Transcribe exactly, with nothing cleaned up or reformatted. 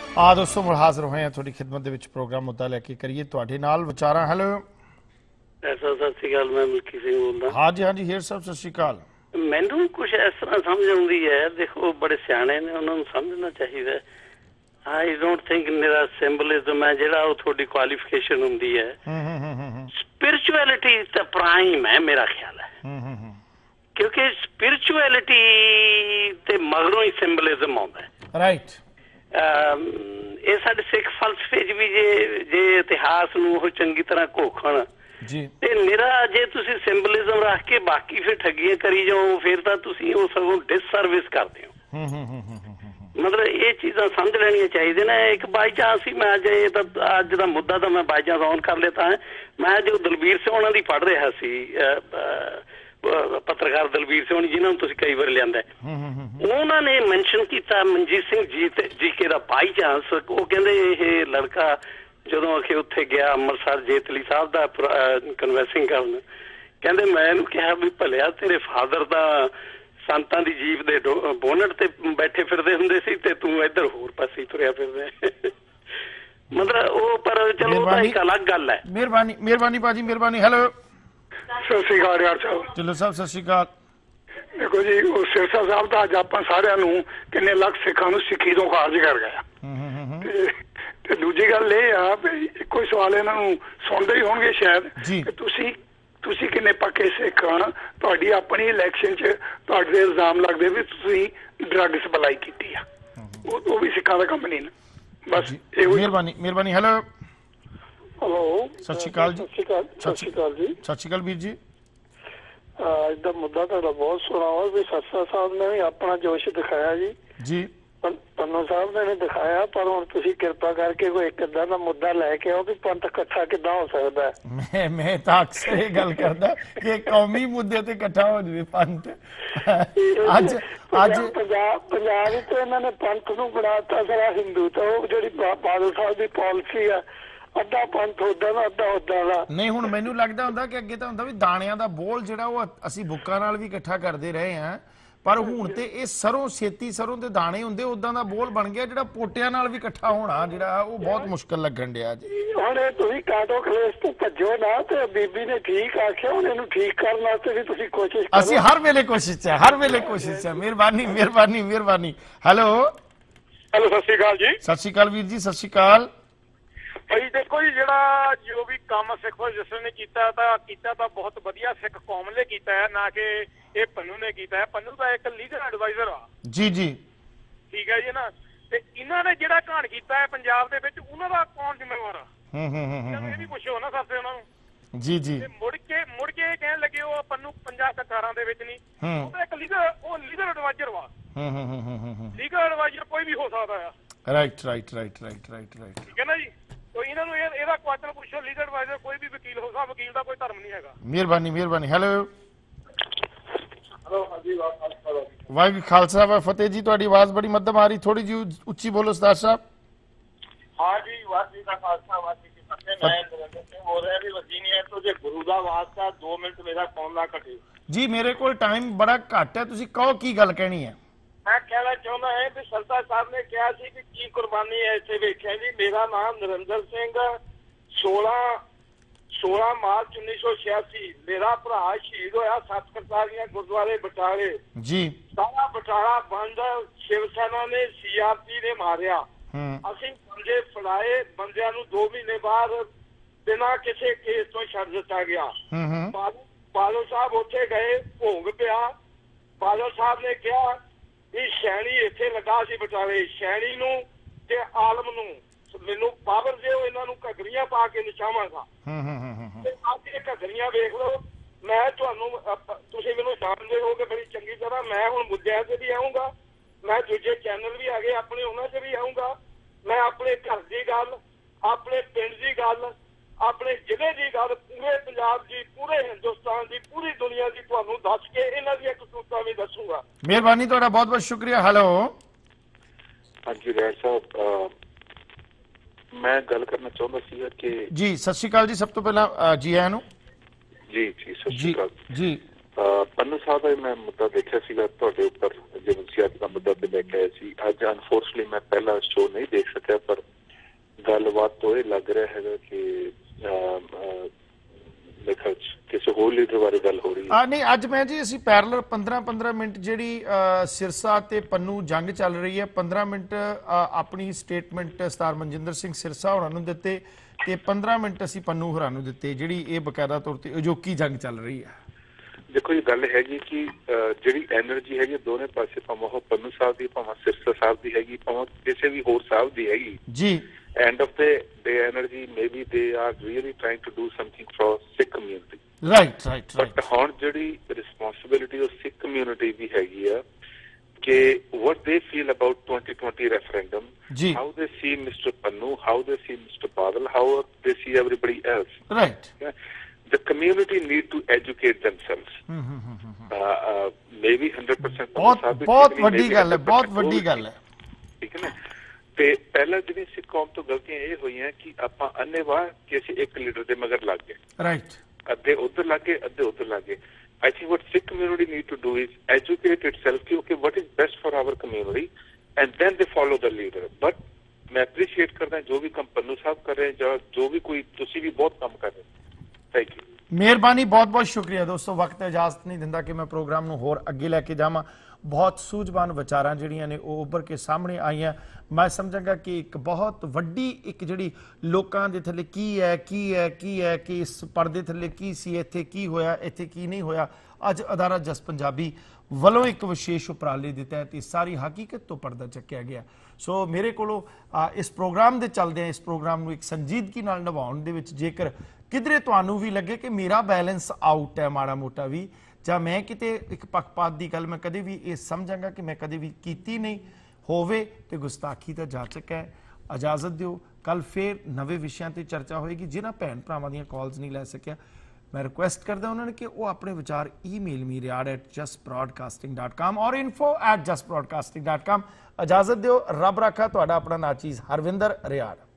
ਆ ਦੋਸਤੋ ਮੁੜ ਹਾਜ਼ਰ ਹੋਏ ਆ ਤੁਹਾਡੀ ਖਿਦਮਤ ਦੇ ਵਿੱਚ ਪ੍ਰੋਗਰਾਮ ਮੁੱਦਾ ਲੈ ਕੇ ਕਰੀਏ ਤੁਹਾਡੇ ਨਾਲ ਵਿਚਾਰਾਂ। ਹੈਲੋ ਐਸਾ ਸਤਿ ਸ਼੍ਰੀ ਅਕਾਲ, ਮੈਂ ਮਲਕੀ ਸਿੰਘ ਬੋਲਦਾ। ਹਾਂਜੀ ਹਾਂਜੀ ਹੇਰ ਸਾਹਿਬ ਸਤਿ ਸ਼੍ਰੀ ਅਕਾਲ। ਮੈਨੂੰ ਕੁਛ ਇਸ ਤਰ੍ਹਾਂ ਸਮਝ ਆਉਂਦੀ ਹੈ, ਦੇਖੋ ਬੜੇ ਸਿਆਣੇ ਨੇ, ਉਹਨਾਂ ਨੂੰ ਸਮਝਣਾ ਚਾਹੀਦਾ। ਆਈ ਡੋਂਟ ਥਿੰਕ ਮੇਰਾ ਸਿੰਬਲਿਜ਼ਮ ਹੈ ਜਿਹੜਾ ਉਹ ਤੁਹਾਡੀ ਕੁਆਲੀਫਿਕੇਸ਼ਨ ਹੁੰਦੀ ਹੈ। ਸਪਿਰਿਚੁਅਲਿਟੀ ਤਾਂ ਪ੍ਰਾਈਮ ਹੈ ਮੇਰਾ ਖਿਆਲ ਹੈ, ਕਿਉਂਕਿ ਸਪਿਰਿਚੁਅਲਿਟੀ ਤੇ ਮਗਰੋਂ ਹੀ ਸਿੰਬਲਿਜ਼ਮ ਆਉਂਦਾ ਹੈ। ਰਾਈਟ। ਇਹ ਸਾਡੇ ਸਿੱਖ ਫਲਸਫੇ 'ਚ ਵੀ ਜੇ ਜੇ ਇਤਿਹਾਸ ਨੂੰ ਉਹ ਚੰਗੀ ਤਰ੍ਹਾਂ ਘੋਖਣ ਜੀ ਤੇ ਮੇਰਾ ਜੇ ਤੁਸੀਂ ਸਿੰਬਲਿਜ਼ਮ ਰੱਖ ਕੇ ਬਾਕੀ ਫਿਰ ਠੱਗੀਆਂ ਕਰੀ ਜਾਓ, ਫਿਰ ਤਾਂ ਤੁਸੀਂ ਉਹ ਸਗੋਂ ਡਿਸਸਰਵਿਸ ਕਰਦੇ ਹੋ। ਮਤਲਬ ਇਹ ਚੀਜ਼ਾਂ ਸਮਝ ਲੈਣੀਆਂ ਚਾਹੀਦੀਆਂ ਨੇ। ਇੱਕ ਬਾਈ ਚਾਂਸ ਸੀ, ਮੈਂ ਅੱਜ ਇਹ ਤਾਂ ਅੱਜ ਦਾ ਮੁੱਦਾ ਤਾਂ ਮੈਂ ਬਾਈ ਚਾਂਸ ਔਨ ਕਰ ਲਿਆ। ਮੈਂ ਜੋ ਦਲਬੀਰ ਸਿੰਘ ਉਹਨਾਂ ਦੀ ਪੜ੍ਹ ਰਿਹਾ ਸੀ, ਪੱਤਰਕਾਰ ਦਲਬੀਰ ਸਿੰਘ ਜਿਹਨਾਂ ਨੂੰ ਤੁਸੀਂ ਕਈ ਵਾਰ ਲਿਆਂਦਾ, ਉਹਨਾਂ ਨੇ ਮੈਨਸ਼ਨ ਕੀਤਾ ਮਨਜੀਤ ਸਿੰਘ ਜੀ ਤੇ ਜੀ ਕੇ ਦਾ ਬਾਈ ਚਾਂਸ। ਉਹ ਕਹਿੰਦੇ ਇਹ ਲੜਕਾ ਜਦੋਂ ਅਖੇ ਉੱਥੇ ਗਿਆ ਅੰਮ੍ਰਿਤਸਰ ਜੇਤਲੀ ਸਾਹਿਬ ਦਾ ਕਨਵੈਂਸਿੰਗ ਕਰਨ, ਕਹਿੰਦੇ ਮੈਂ ਇਹਨੂੰ ਕਿਹਾ ਵੀ ਭਲਿਆ ਤੇਰੇ ਫਾਦਰ ਦਾ ਸੰਤਾਂ ਦੀ ਜੀਪ ਦੇ ਬੋਨਟ ਤੇ ਬੈਠੇ ਫਿਰਦੇ ਹੁੰਦੇ ਸੀ ਤੇ ਤੂੰ ਇੱਧਰ ਹੋਰ ਪਾਸੇ ਤੁਰਿਆ ਫਿਰਦਾ। ਮਤਲਬ ਉਹ ਪਰ ਚਲੋ ਉਹਦਾ ਇੱਕ ਅਲੱਗ ਗੱਲ ਹੈ। ਮਿਹਰਬਾਨੀ ਮਿਹਰਬਾਨੀ ਭਾਜੀ ਮਿਹਰਬਾਨੀ। ਹੈਲੋ ਸਤਿ ਸ਼੍ਰੀ ਅਕਾਲ ਯਾਰ ਸਾਹਿਬ। ਢਿੱਲੋਂ ਸਾਹਿਬ ਸਤਿ ਸ਼੍ਰੀ ਅਕਾਲ। ਦੇਖੋ ਜੀ, ਉਹ ਸਿਰਸਾ ਸਾਹਿਬ ਦਾ ਅੱਜ ਆਪਾਂ ਸਾਰਿਆਂ ਨੂੰ ਕਿੰਨੇ ਲੱਖ ਸਿੱਖਾਂ ਨੂੰ ਸਿੱਖੀ ਤੋਂ ਖਾਰਜ ਕਰ ਗਿਆ। ਤੇ ਦੂਜੀ ਗੱਲ ਇਹ ਆ ਵੀ ਇੱਕੋ ਹੀ ਸਵਾਲ ਇਹਨਾਂ ਨੂੰ ਸੁਣਦੇ ਹੀ ਹੋਣਗੇ ਸ਼ਾਇਦ ਕਿ ਤੁਸੀਂ ਤੁਸੀਂ ਕਿੰਨੇ ਪੱਕੇ ਸਿੱਖ ਹਨ। ਤੁਹਾਡੀ ਆਪਣੀ ਇਲੈਕਸ਼ਨ 'ਚ ਤੁਹਾਡੇ ਤੇ ਇਲਜ਼ਾਮ ਲੱਗਦੇ ਵੀ ਤੁਸੀਂ ਡਰੱਗ ਸਪਲਾਈ ਕੀਤੀ ਆ, ਉਹ ਵੀ ਸਿੱਖਾਂ ਦਾ ਕੰਮ ਨਹੀਂ ਨਾ। ਬਸ ਮਿਹਰਬਾਨੀ ਮਿਹਰਬਾਨੀ। ਹੈਲੋ ਹੈਲੋ ਸਤਿ ਸ਼੍ਰੀ ਅਕਾਲ ਜੀ। ਸਤਿ ਸ਼੍ਰੀ ਅਕਾਲ ਸਤਿ ਸ਼੍ਰੀ ਅਕਾਲ ਜੀ। ਸਤਿ ਸ਼੍ਰੀ ਅਕਾਲ ਵੀਰ ਜੀ। ਅੱਜ ਦਾ ਮੁੱਦਾ ਤੁਹਾਡਾ ਬਹੁਤ ਸੋਹਣਾ ਵਾ ਵੀ ਸਰਸਾ ਸਾਹਿਬ ਨੇ ਵੀ ਆਪਣਾ ਜੋਸ਼ ਦਿਖਾਇਆ ਜੀ। ਜੀ ਪੰਨੂ ਸਾਹਿਬ ਨੇ ਵੀ ਦਿਖਾਇਆ, ਪਰ ਹੁਣ ਤੁਸੀਂ ਕਿਰਪਾ ਕਰਕੇ ਕੋਈ ਇੱਕ ਏਦਾਂ ਦਾ ਮੁੱਦਾ ਲੈ ਕੇ ਆਓ ਕਿ ਪੰਥ ਇਕੱਠਾ ਕਿੱਦਾਂ ਹੋ ਸਕਦਾ। ਮੈਂ ਮੈਂ ਤਾਂ ਅਕਸਰ ਇਹ ਗੱਲ ਕਰਦਾ ਕਿ ਕੌਮੀ ਮੁੱਦੇ ਤੇ ਇਕੱਠਾ ਹੋ ਜਾਵੇ ਪੰਥ। ਅੱਜ ਅੱਜ ਪੰਜਾਬ ਪੰਜਾਬ ਵਿੱਚ ਇਹਨਾਂ ਨੇ ਪੰਥ ਨੂੰ ਬਣਾਤਾ ਸਾਰਾ ਹਿੰਦੂ, ਤਾਂ ਉਹ ਜਿਹੜੀ ਬਾਦਲ ਸਾਹਿਬ ਦੀ ਪਾਲਿਸੀ ਆ, ਅੱਧਾ ਪੰਥ ਉਦਾਂ ਦਾ ਅੱਧਾ ਉਦਾਂ ਦਾ। ਨਹੀਂ, ਹੁਣ ਮੈਨੂੰ ਲੱਗਦਾ ਹੁੰਦਾ ਕਿ ਅੱਗੇ ਤਾਂ ਹੁੰਦਾ ਵੀ ਦਾਣਿਆਂ ਦਾ ਬੋਲ ਜਿਹੜਾ ਉਹ ਅਸੀਂ ਬੁੱਕਾਂ ਨਾਲ ਵੀ ਇਕੱਠਾ ਕਰਦੇ ਰਹੇ ਹਾਂ, ਪਰ ਹੁਣ ਤੇ ਇਹ ਸਰੋਂ ਛੇਤੀ ਸਰੋਂ ਦੇ ਦਾਣੇ ਹੁੰਦੇ ਉਦਾਂ ਦਾ ਬੋਲ ਬਣ ਗਿਆ ਜਿਹੜਾ ਪੋਟਿਆਂ ਨਾਲ ਵੀ ਇਕੱਠਾ ਹੋਣਾ ਜਿਹੜਾ ਉਹ ਬਹੁਤ ਮੁਸ਼ਕਲ ਲੱਗਣ ਡਿਆ ਜੀ। ਹੁਣ ਤੁਸੀਂ ਕਾਟੋ ਕਲੇਸ਼ ਤੋਂ ਭੱਜੋ ਨਾ, ਤੇ ਬੀਬੀ ਨੇ ਠੀਕ ਆਖਿਆ, ਹੁਣ ਇਹਨੂੰ ਠੀਕ ਕਰਨ ਵਾਸਤੇ ਵੀ ਤੁਸੀਂ ਕੋਸ਼ਿਸ਼ ਕਰੋ। ਅਸੀਂ ਹਰ ਵੇਲੇ ਕੋਸ਼ਿਸ਼ ਹੈ, ਹਰ ਵੇਲੇ ਕੋਸ਼ਿਸ਼ ਹੈ। ਮਿਹਰਬਾਨੀ ਮਿਹਰਬਾਨੀ ਮਿਹਰਬਾਨੀ। ਹੈਲੋ ਹੈਲੋ ਸਤਿ ਸ਼੍ਰੀ ਅਕਾਲ ਜੀ। ਸਤਿ ਸ਼੍ਰੀ ਅਕਾਲ ਵੀਰ ਜੀ। ਸਤਿ ਸ਼੍ਰੀ ਅਕਾਲ ਭਾਈ। ਦੇਖੋ ਜੀ, ਜਿਹੜਾ ਜੋ ਵੀ ਕੰਮ ਸਿੱਖ ਰਜਿਸਟਰ ਨੇ ਕੀਤਾ ਤਾਂ ਕੀਤਾ ਤਾਂ ਬਹੁਤ ਵਧੀਆ ਸਿੱਖ ਕੌਮ ਲਈ ਕੀਤਾ ਹੈ, ਨਾ ਕਿ ਇਹ ਪੰਨੂ ਨੇ ਕੀਤਾ ਹੈ। ਪੰਨੂ ਦਾ ਇੱਕ ਲੀਗਲ ਐਡਵਾਈਜ਼ਰ ਆ ਜੀ ਜੀ, ਠੀਕ ਹੈ ਜੀ ਨਾ। ਤੇ ਇਹਨਾਂ ਨੇ ਜਿਹੜਾ ਘਾਣ ਕੀਤਾ ਹੈ ਪੰਜਾਬ ਦੇ ਵਿੱਚ, ਉਹਨਾਂ ਦਾ ਕੌਣ ਜ਼ਿੰਮੇਵਾਰ ਆ? ਹੂੰ ਹੂੰ ਹੂੰ ਇਹ ਵੀ ਪੁੱਛੋ ਨਾ ਸਰਸੇ ਉਹਨਾਂ ਨੂੰ। ਜੀ ਜੀ। ਮੁੜ ਕੇ ਮੁੜ ਕੇ ਕਹਿਣ ਲੱਗੇ ਉਹ ਪੰਨੂ ਪੰਜਾਬ ਅਠਾਰਾਂ ਦੇ ਵਿੱਚ ਨਹੀਂ, ਉਹ ਤਾਂ ਇੱਕ ਲੀਗਲ ਉਹ ਲੀਗਲ ਐਡਵਾਈਜ਼ਰ ਵਾ। ਹੂੰ ਹੂੰ ਹੂੰ ਹੂੰ ਲੀਗਲ ਐਡਵਾਈਜ਼ਰ ਕੋਈ ਵੀ ਹੋ ਸਕਦਾ ਆ। Right right right right right right ਠੀਕ ਹੈ ਨਾ ਜੀ। ਤੋ ਇਹਨਾਂ ਨੂੰ ਇਹਦਾ ਕੁਐਸਚਨ ਪੁੱਛੋ, ਲੀਗਲ ਐਡਵਾਈਜ਼ਰ ਕੋਈ ਵੀ ਵਕੀਲ ਹੋ ਸਕਦਾ, ਵਕੀਲ ਦਾ ਕੋਈ ਧਰਮ ਨਹੀਂ ਹੈਗਾ। ਮਿਹਰਬਾਨੀ ਮਿਹਰਬਾਨੀ। ਹੈਲੋ ਵਾਹਿਗੁਰੂ ਖਾਲਸਾ ਵਾ ਫਤਿਹ ਜੀ। ਤੁਹਾਡੀ ਆਵਾਜ਼ ਬੜੀ ਮੱਧਮ ਆ ਰਹੀ, ਥੋੜੀ ਜਿਹੀ ਉੱਚੀ ਬੋਲੋ ਸਰਦਾਰ ਸਾਹਿਬ। ਹਾਂ ਜੀ, ਵਾਹਿਗੁਰੂ ਦਾ ਖਾਲਸਾ ਵਾਹਿਗੁਰੂ ਜੀ ਫਤਿਹ। ਮੈਂ ਨਰਿੰਦਰ ਸਿੰਘ ਬੋਲ ਰਿਹਾ ਜੀ, ਵਜੀਨੀਆ ਤੋਂ। ਜੇ ਗੁਰੂ ਦਾ ਵਾਸਤਾ ਦੋ ਮਿੰਟ ਮੇਰਾ ਫੋਨ ਨਾ ਕੱਟੇ ਜੀ। ਮੇਰੇ ਕੋਲ ਟਾਈਮ ਬੜਾ ਘੱਟ ਹੈ, ਤੁਸੀਂ ਕਹੋ ਕੀ ਗੱਲ ਕਹਿਣੀ ਹੈ। ਮੈਂ ਕਹਿਣਾ ਚਾਹੁੰਦਾ ਹਾਂ ਕਿ ਸਰਦਾਰ ਸਾਹਿਬ ਨੇ ਕਿਹਾ ਸੀ ਕਿ ਕੀ ਕੁਰਬਾਨੀ ਹੈ ਇੱਥੇ ਵੇਖਿਆ ਜੀ। ਮੇਰਾ ਨਾਮ ਨਰਿੰਦਰ ਸਿੰਘ, ਸੋਲਾਂ ਸੋਲਾਂ ਮਾਰਚ ਉੱਨੀ ਸੌ ਛਿਆਸੀ ਮੇਰਾ ਭਰਾ ਸ਼ਹੀਦ ਹੋਇਆ ਸੱਤ ਕਰਤਾਰੀਆਂ ਗੁਰਦੁਆਰੇ ਬਟਾਲੇ ਜੀ। ਸਾਰਾ ਬਟਾਲਾ ਬੰਦ ਸ਼ਿਵ ਸੈਨਾ ਨੇ, ਸੀ ਆਰ ਪੀ ਨੇ ਮਾਰਿਆ। ਅਸੀਂ ਬੰਦੇ ਫੜਾਏ, ਬੰਦਿਆਂ ਨੂੰ ਦੋ ਮਹੀਨੇ ਬਾਅਦ ਬਿਨਾਂ ਕਿਸੇ ਕੇਸ ਤੋਂ ਛੱਡ ਦਿੱਤਾ ਗਿਆ। ਬਾਦਲ ਸਾਹਿਬ ਉੱਥੇ ਗਏ, ਭੋਗ ਪਿਆ। ਬਾਦਲ ਸਾਹਿਬ ਨੇ ਕਿਹਾ ਵੀ ਸ਼ੈਣੀ ਇੱਥੇ ਲੱਗਾ ਸੀ ਬਟਾਲੇ, ਸ਼ੈਣੀ ਨੂੰ ਤੇ ਆਲਮ ਨੂੰ ਮੈਨੂੰ ਪਾਵਰ ਦਿਓ, ਇਹਨਾਂ ਨੂੰ ਘੱਗਰੀਆਂ ਪਾ ਕੇ ਨਚਾਵਾਂਗਾ। ਤੇ ਅੱਜ ਇਹ ਘੱਗਰੀਆਂ ਵੇਖ ਲਓ। ਮੈਂ ਤੁਹਾਨੂੰ, ਤੁਸੀਂ ਮੈਨੂੰ ਜਾਣਦੇ ਹੋਗੇ ਬੜੀ ਚੰਗੀ ਤਰ੍ਹਾਂ। ਮੈਂ ਹੁਣ ਮੁੱਦਿਆਂ ਤੇ ਵੀ ਆਊਂਗਾ, ਮੈਂ ਦੂਜੇ ਚੈਨਲ ਵੀ ਆ ਗਏ ਆਪਣੇ, ਉਹਨਾਂ ਤੇ ਵੀ ਆਊਂਗਾ। ਮੈਂ ਆਪਣੇ ਘਰ ਦੀ ਗੱਲ, ਆਪਣੇ ਪਿੰਡ ਦੀ ਗੱਲ, ਆਪਣੇ ਜ਼ਿਲ੍ਹੇ ਦੀ ਗੱਲ, ਪੂਰੇ ਪੰਜਾਬ ਦੀ, ਪੂਰੇ ਹਿੰਦੁਸਤਾਨ ਦੀ, ਪੂਰੀ ਦੁਨੀਆ ਦੀ ਤੁਹਾਨੂੰ ਦੱਸ ਕੇ ਇਹਨਾਂ ਦੀਆਂ ਕਰਤੂਤਾਂ ਵੀ ਦੱਸੂਗਾ। ਮਿਹਰਬਾਨੀ, ਤੁਹਾਡਾ ਬਹੁਤ ਬਹੁਤ ਸ਼ੁਕਰੀਆ। ਹੈਲੋ ਹਾਂਜੀ ਰੈਡ ਸਾਹਿਬ, ਮੈਂ ਗੱਲ ਕਰਨਾ ਚਾਹੁੰਦਾ ਸੀਗਾ ਕਿ ਜੀ। ਸਤਿ ਸ਼੍ਰੀ ਅਕਾਲ ਜੀ, ਸਭ ਤੋਂ ਪਹਿਲਾਂ ਜੀ ਆਇਆਂ ਨੂੰ। ਜੀ ਜੀ ਸਤਿ ਸ਼੍ਰੀ ਅਕਾਲ ਜੀ। ਪੰਨੂ ਸਾਹਿਬ ਦਾ ਮੈਂ ਮੁੱਦਾ ਦੇਖਿਆ ਸੀਗਾ ਤੁਹਾਡੇ ਉੱਪਰ, ਜਿਵੇਂ ਤੁਸੀਂ ਅੱਜ ਦਾ ਮੁੱਦਾ ਤੇ ਲੈ ਕੇ ਆਏ ਸੀ। ਅੱਜ ਅਨਫੋਰਚੂਨਟਲੀ ਮੈਂ ਪਹਿਲਾ ਸ਼ੋਅ ਨਹੀਂ ਦੇਖ ਸਕਿਆ, ਪਰ ਗੱਲਬਾਤ ਤੋਂ ਇਹ ਲੱਗ ਰਿਹਾ ਹੈਗਾ ਕਿ ਦੇਖੋ ਕਿਸੇ ਹੋਰ ਲੀਡਰ ਬਾਰੇ ਗੱਲ ਹੋ ਰਹੀ ਹੈ। ਆ ਨਹੀਂ, ਅੱਜ ਮੈਂ ਜੀ ਅਸੀਂ ਪੈਰਲਲ ਪੰਦਰਾਂ ਪੰਦਰਾਂ ਮਿੰਟ ਜਿਹੜੀ ਸਿਰਸਾ ਤੇ ਪੰਨੂ ਜੰਗ ਚੱਲ ਰਹੀ ਹੈ, ਪੰਦਰਾਂ ਮਿੰਟ ਆਪਣੀ ਸਟੇਟਮੈਂਟ ਸਰਦਾਰ ਮਨਜਿੰਦਰ ਸਿੰਘ ਸਿਰਸਾ ਹੋਰਾਂ ਨੂੰ ਦਿੱਤੇ ਤੇ ਪੰਦਰਾਂ ਮਿੰਟ ਅਸੀਂ ਪੰਨੂ ਹੋਰਾਂ ਨੂੰ ਦਿੱਤੇ, ਜਿਹੜੀ ਇਹ ਬਕਾਇਦਾ ਤੌਰ ਤੇ ਅਜੋਕੀ ਜੰਗ ਚੱਲ ਰਹੀ ਹੈ। ਦੇਖੋ ਇਹ ਗੱਲ ਹੈਗੀ ਕਿ ਜਿਹੜੀ ਐਨਰਜੀ ਹੈਗੀ ਦੋਨੇ ਪਾਸੇ, ਭਾਵੇਂ ਉਹ ਪੰਨੂ ਸਾਹਿਬ ਦੀ, ਭਾਵੇਂ ਸਿਰਸਾ ਸਾਹਿਬ ਦੀ ਹੈਗੀ, ਭਾਵੇਂ ਕਿਸੇ ਵੀ ਹੋਰ ਸਾਹਿਬ ਦੀ ਹੈਗੀ ਜੀ, end of the day energy maybe they are really trying to do something for Sikh community, right right right but ਹੁਣ ਜਿਹੜੀ responsibility of Sikh community ਦੀ ਹੈਗੀ ਆ ਕਿ what they feel about twenty twenty referendum, ਜੀ, how they see Mister Pannu, how they see Mister Badal, how they see everybody else, right, yeah? The community need to educate themselves. Hmm hmm hmm uh, uh, maybe one hundred percent ਬਹੁਤ ਬਹੁਤ ਵੱਡੀ ਗੱਲ ਹੈ, ਬਹੁਤ ਵੱਡੀ ਗੱਲ ਹੈ, ਠੀਕ ਹੈ ਨਾ। ਤੇ ਪਹਿਲਾਂ ਜਿਹੜੀ ਸਿੱਖ ਕੌਮ ਤੋਂ ਗਲਤੀਆਂ ਇਹ ਹੋਈਆਂ ਕਿ ਆਪਾਂ ਅੰਨ੍ਹੇਵਾਹ ਕਿ ਅਸੀਂ ਇੱਕ ਲੀਡਰ ਦੇ ਮਗਰ ਲੱਗ ਗਏ, ਰਾਈਟ, ਅੱਧੇ ਉੱਧਰ ਲੱਗ ਗਏ, ਅੱਧੇ ਉੱਧਰ ਲੱਗ ਗਏ। I think what Sikh community need to do is educate itself ਕਿ okay what is best for our community and then they follow the leader. But ਮੈਂ appreciate ਕਰਦਾ ਜੋ ਵੀ ਕੰਮ ਪੰਨੂ ਸਾਹਿਬ ਕਰ ਰਹੇ ਜਾਂ ਜੋ ਵੀ ਕੋਈ ਤੁਸੀਂ ਵੀ ਬਹੁਤ ਕੰਮ ਕਰ ਰਹੇ। ਥੈਂਕ ਯੂ, ਮਿਹਰਬਾਨੀ, ਬਹੁਤ ਬਹੁਤ ਸ਼ੁਕਰੀਆ ਦੋਸਤੋ। ਵਕਤ ਇਜਾਜ਼ਤ ਨਹੀਂ ਦਿੰਦਾ ਕਿ ਮੈਂ ਪ੍ਰੋਗਰਾਮ ਨੂੰ ਹੋਰ ਅੱਗੇ ਲੈ ਕੇ ਜਾਵਾਂ। ਬਹੁਤ ਸੂਝਵਾਨ ਵਿਚਾਰਾਂ ਜਿਹੜੀਆਂ ਨੇ ਉਹ ਉੱਭਰ ਕੇ ਸਾਹਮਣੇ ਆਈਆਂ। ਮੈਂ ਸਮਝਾਂਗਾ ਕਿ ਇੱਕ ਬਹੁਤ ਵੱਡੀ ਇੱਕ ਜਿਹੜੀ ਲੋਕਾਂ ਦੇ ਥੱਲੇ ਕੀ ਹੈ ਕੀ ਹੈ ਕੀ ਹੈ ਕਿ ਇਸ ਪਰਦੇ ਥੱਲੇ ਕੀ ਸੀ, ਇੱਥੇ ਕੀ ਹੋਇਆ, ਇੱਥੇ ਕੀ ਨਹੀਂ ਹੋਇਆ, ਅੱਜ ਅਦਾਰਾ ਜਸ ਪੰਜਾਬੀ ਵੱਲੋਂ ਇੱਕ ਵਿਸ਼ੇਸ਼ ਉਪਰਾਲੇ ਦੇ ਤਹਿਤ ਇਸ ਸਾਰੀ ਹਕੀਕਤ ਤੋਂ ਪਰਦਾ ਚੱਕਿਆ ਗਿਆ। ਸੋ ਮੇਰੇ ਕੋਲੋਂ ਇਸ ਪ੍ਰੋਗਰਾਮ ਦੇ ਚੱਲਦਿਆਂ ਇਸ ਪ੍ਰੋਗਰਾਮ ਨੂੰ ਇੱਕ ਸੰਜੀਦਗੀ ਨਾਲ ਨਿਭਾਉਣ ਦੇ ਵਿੱਚ ਜੇਕਰ ਕਿਧਰੇ ਤੁਹਾਨੂੰ ਵੀ ਲੱਗੇ ਕਿ ਮੇਰਾ ਬੈਲੈਂਸ ਆਊਟ ਹੈ ਮਾੜਾ ਮੋਟਾ ਵੀ, ਜਾਂ ਮੈਂ ਕਿਤੇ ਇੱਕ ਪੱਖਪਾਤ ਦੀ ਗੱਲ ਮੈਂ ਕਦੇ ਵੀ ਇਹ ਸਮਝਾਂਗਾ ਕਿ ਮੈਂ ਕਦੇ ਵੀ ਕੀਤੀ ਨਹੀਂ ਹੋਵੇ ਤੇ ਗੁਸਤਾਖੀ ਤਾਂ ਜਾਚਕ ਹੈ। ਇਜਾਜ਼ਤ ਦਿਓ, ਕੱਲ ਫੇਰ ਨਵੇਂ ਵਿਸ਼ਿਆਂ ਤੇ ਚਰਚਾ ਹੋਏਗੀ। ਜਿਨ੍ਹਾਂ ਭੈਣ ਭਰਾਵਾਂ ਦੀਆਂ ਕਾਲਸ ਨਹੀਂ ਲੈ ਸਕਿਆ, ਮੈਂ ਰਿਕੁਐਸਟ ਕਰਦਾ ਉਹਨਾਂ ਨੇ ਕਿ ਉਹ ਆਪਣੇ ਵਿਚਾਰ email me Riar at just broadcasting dot com ਔਰ info at just broadcasting dot com. ਇਜਾਜ਼ਤ ਦਿਓ, ਰੱਬ ਰਾਖਾ। ਤੁਹਾਡਾ ਆਪਣਾ ਨਾਚੀਜ਼ ਹਰਵਿੰਦਰ ਰਿਆੜ।